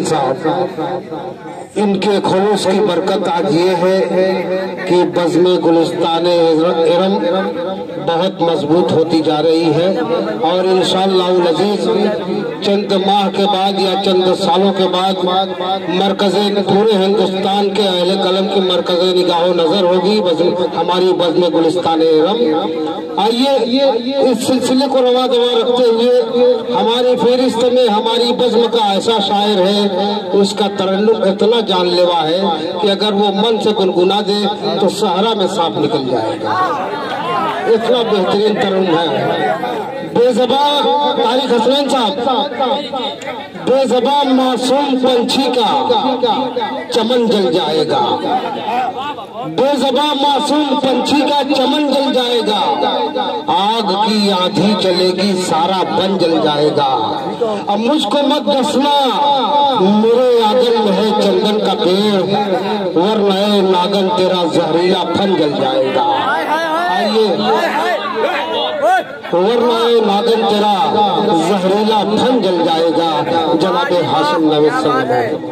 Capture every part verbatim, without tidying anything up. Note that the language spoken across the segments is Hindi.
हसनैन साहब, इनके खुलूस की बरकत आज ये है कि बज़्म गुलिस्तान इरम बहुत मजबूत होती जा रही है और इंशाअल्लाह अज़ीज़ चंद माह के बाद या चंद सालों के बाद मरकज़ पूरे हिंदुस्तान के अहले कलम की मरकज़ निगाह नजर होगी हमारी बज़्म गुलिस्तान इरम। आइए इस सिलसिले को रवा दवा रखते हुए हमारी फेरिस्त में हमारी बज़्म का ऐसा शायर है, उसका तरन्नुम इतना जानलेवा है कि अगर वो मन से गुनगुना दे तो सहरा में सांप निकल जाएगा, इतना बेहतरीन तरन्नुम है। बेज़बान तारिक हसनैन साहब, बेज़बान मासूम पंछी का चमन जल जाएगा, बेज़बान मासूम पंछी का चमन जल जाएगा, आग की आंधी चलेगी सारा बन जल जाएगा। अब मुझको मत दसना मेरे आंगन में है चंदन का पेड़, वरना नागन तेरा जहरीला फन जल जाएगा। आइए वरना नागन तेरा जहरीला फन जल जाएगा। जनाब हाशिम नवीद साहब।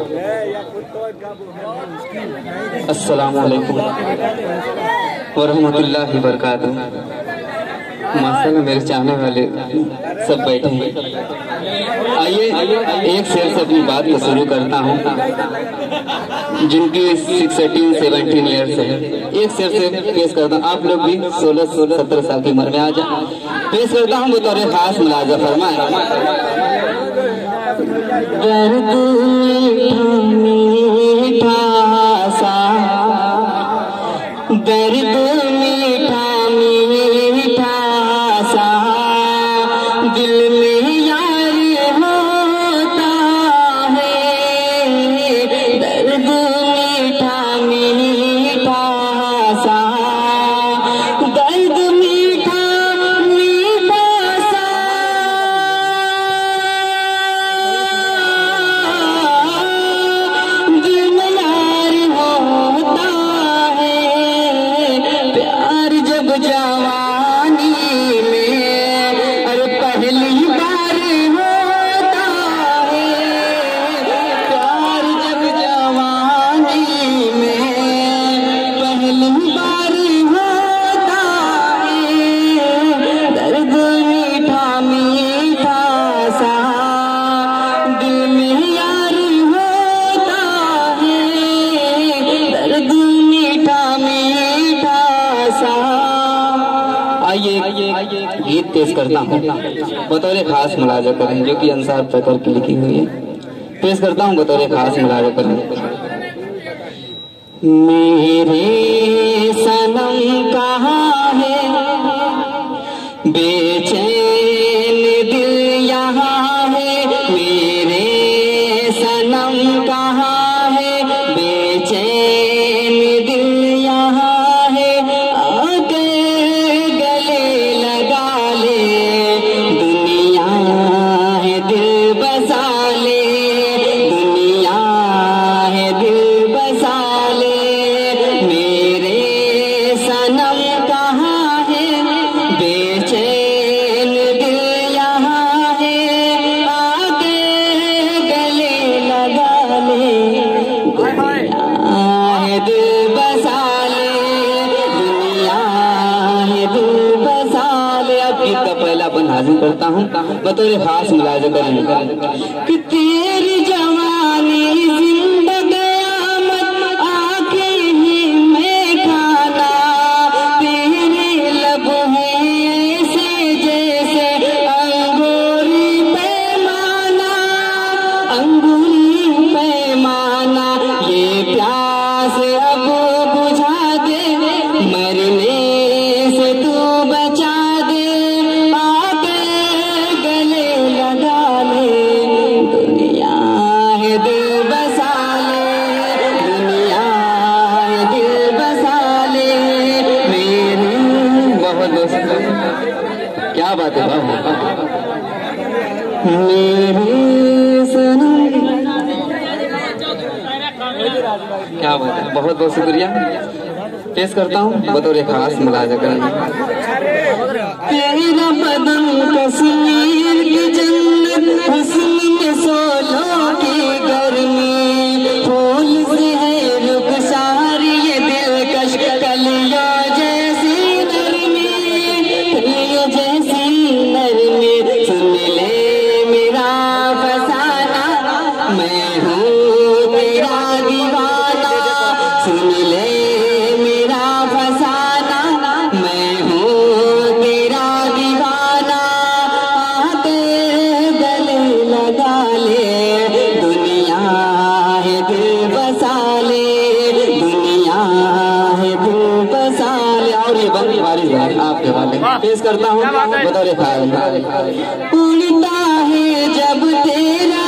अस्सलाम वालेकुम व रहमतुल्लाहि व बरकातुहू। माशाअल्लाह मेरे चाहने वाले सब बैठे हैं। आइए एक शेर से अपनी बात को शुरू करता हूँ, जिनकी सिक्सटीन सेवनटीन ईयर्स है। एक शेर से पेश करता हूँ, आप लोग भी सोलह सोलह सत्रह साल की उम्र में आ जाए। पेश करता हूँ बतौर खास मुलाजा फरमाए। दर्द मीठा सा, दर्द मीठा मीठा सा, दिल में यार होता है। दर्द मीठा मीठा सा, दर्द मीठा मीठा सा, दिल में यार होता है। प्यार जब जवानी में अरे पहली बार होता है। प्यार जब जवानी में पहली बार होता है। दर्द मीठा मीठा सा, दिल में यार होता है। दर्द मीठा मीठा सा। आइए गीत पेश करता हूँ बतौर खास मुलाजा करें, जो कि अंसार फकर की लिखी हुई है। पेश करता हूँ बतौर खास मुलाजा करें। मेरे सनम कहाँ है, बेचैन दिल यहाँ है। मेरे सनम कहाँ है, बेचैन दिल यहाँ है। आके गले लगा ले, दुनिया है दिल बसा ले, दुनिया है दिल बसा ले। मेरे सनम कहाँ है, बेचैन दिल यहाँ है। आके गले लगा ले, दुनिया है दिल बसा ले, दुनिया है दिल बसा ले। अब गीत का पहला बंद हाजिर करता हूँ बतौर खास मुलाजा करें कि तेरी जवानी जिंदगी आमद आके ही मैं खाना। तेरे लब हैं ऐसे जैसे अंगूरी पैमाना, अंगूरी पैमाना। ये प्यास अब बुझा दे, मरने से तू बचा दे। आके गले लगा ले, दुनिया है दिल बसा ले, दुनिया है दिल बसा ले। मेरे बहुत दोस्त, क्या बात है बाबू। मेरे सनम, क्या बात है, बहुत बहुत शुक्रिया। पेश करता हूँ बतौर खास मुलाजा करें। तेरा बदन कश्मीर की जन्नत, हुस्न में सोलों की गर्मी। मैं हूँ तेरा दीवाना, सुन ले मेरा फसाना, मैं हूँ तेरा दीवाना, आके गले लगा ले, दुनिया है दिल बसा ले, दुनिया है दिल बसा ले। और ये बंदी बारिश आपके वाले पेश करता हूँ बतौर ख्याल। उड़ता है जब तेरा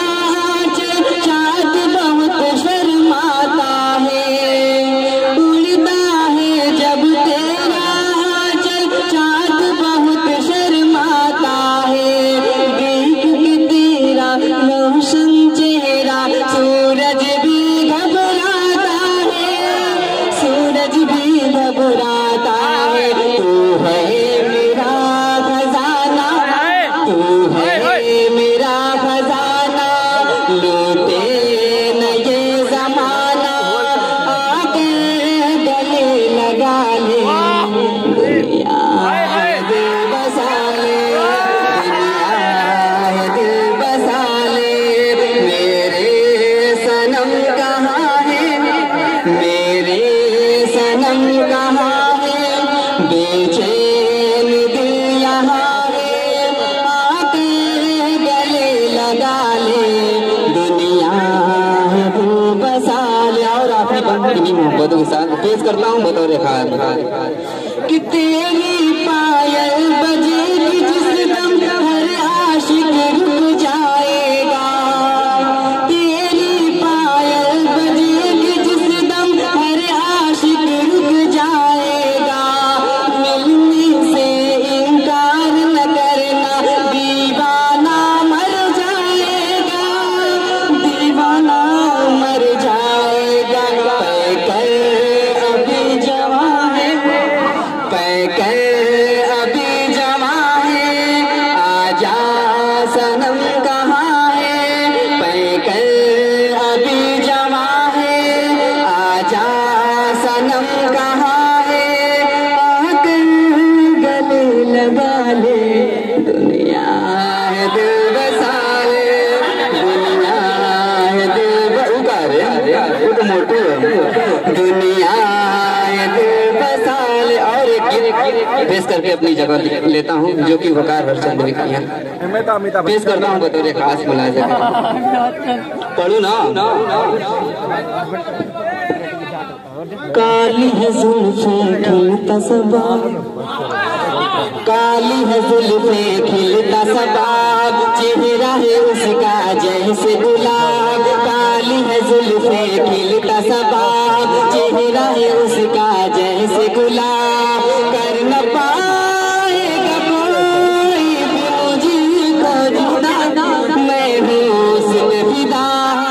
चाँद बहुत शर्माता है, उड़ता है जब तेरा चाँद बहुत शर्माता है, देख के तेरा रोशन चेहरा सूरज भी घबराता है, सूरज भी घबराता है। तू है मेरा खजाना, तू है मेरा खजाना, लूटे न ये जमाना, आके गले लगा ले, दुनिया है दिल बसा ले, दुनिया है दिल बसा ले। मेरे सनम कहाँ है, मेरे सनम कहाँ है, बेचैन दिल यहाँ है, आके गले लगा ले, दुनिया है दिल बसा ले। और अपनी बंदी मोहब्बतों के साथ पेश करता हूँ बतौर ख्याल कि तेरी पायल बजेगी जिस दम हर आशिक रुक जाएगा, तेरी पायल बजेगी जिस दम हर आशिक रुक जाएगा, मिलने से इनकार न करना, दीवाना मर जाएगा, दीवाना मर जाएगा। पैकर अभी जवां है, पैकर अभी जवां है, आजा सनम कहाँ है, पैकर अभी जवां है, आजा सनम कहाँ है, आकर गले लगा ले, दुनिया है दिल बसा ले, दुनिया है दिल बसा ले, वो तो मोटू है, दुनिया है दिल बसा ले। और एक गीत पेश करके अपनी जगह लेता हूँ जो कि वकार हरचंद ने किया, पेश करता हूँ बतौर खास मुलाज़िम। पढ़ू ना, काली है जुल्फे खिलता सबाब, काली है जुल्फे खिलता सबाब, चेहरा है उसका जैसे गुलाब, काली है जुल्फे खिलता सबाब, चेहरा है उसका जैसे गुलाब, कर न पाएगा कोई भी मुझको जुदा, मैं हूँ उस पे फिदा,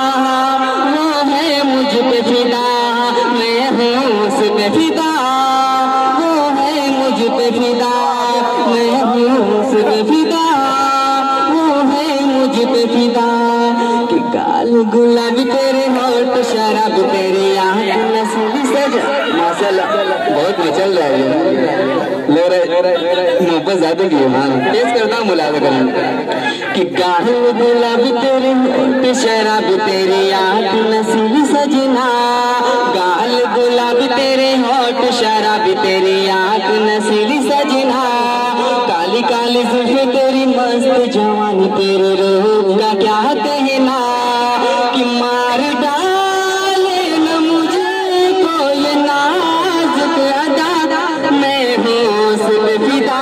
वो है मुझ पे फिदा, मैं हूँ उस पे फिदा, वो है मुझ पे फिदा, मैं हूँ उस पे फिदा, वो है मुझ पे फिदा। कि गाल गुलाबी तेरे होठ शराब तेरी आँख नस्ली सजा, माशाल्लाह बहुत मचल रहा है, ले रहे मोहब्बत ज्यादा की है। पेश करता हूँ मुलाज़ा करें कि गाल गुलाबी तेरे होठ शराब तेरी आँख नस्ली सजना, गाल गुलाबी तेरे होठ शराब तेरी आँख नस्ली सजना, काली काली जुल्फे तेरी मस्त जवानी तेरे रूप का क्या कहना, कि मार डाले न मुझे कोई नाजुक अदा, मैं हूँ उस पे फिदा,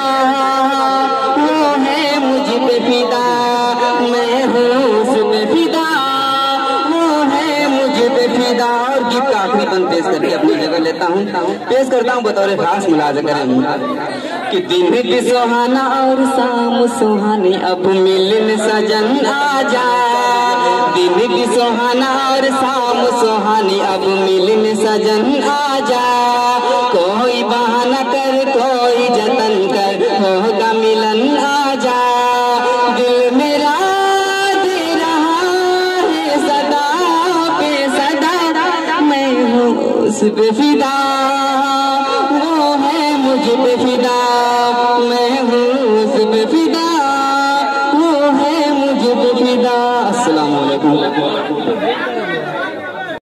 वो है मुझ पे फिदा, मैं हूँ उस पे फिदा, वो है मुझ पे फिदा। और गीत का आखिरी बंद पेश करके अपनी जगह लेता हूँ, पेश करता हूँ बतौर खास मुलाज़ा करें कि दिन भी सुहाना और शाम सुहानी, अब मिलन सजन आजा, दिन भी सुहाना और शाम सुहानी, अब मिलन सजन आजा, कोई बहाना कर कोई जतन कर, होगा मिलन आजा, दिल मेरा दे रहा है सदा पे सदा, मैं हूँ उस पे फिदा, वो है मुझ पे फिदा, मैं हूँ उस पे फिदा, वो है मुझ पे फिदा। अस्सलाम वालेकुम।